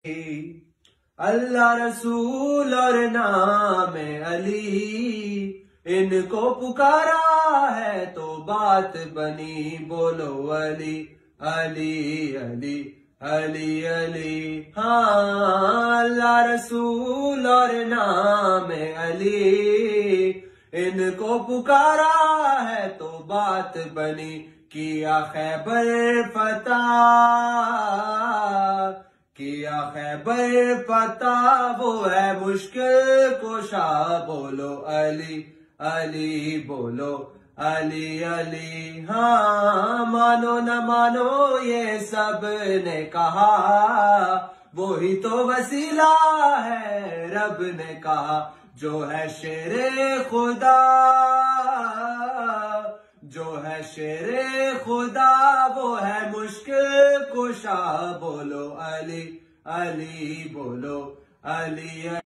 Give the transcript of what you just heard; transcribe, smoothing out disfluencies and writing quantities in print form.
اللہ رسول اور نام علی، ان کو پکارا ہے تو بات بنی، بولو علی علی علی علی علی۔ ہاں اللہ رسول اور نام علی، ان کو پکارا ہے تو بات بنی، کیا خیبر فتح، کیا خیبر فتح، وہ ہے مشکل کشا، بولو علی علی، بولو علی علی۔ ہاں مانو نہ مانو یہ سب نے کہا، وہی تو وسیلہ ہے رب نے کہا، جو ہے شیر خدا، جو ہے شیر خدا، وہ ہے مشکل کشا، بولو علی علی، بولو علی علی۔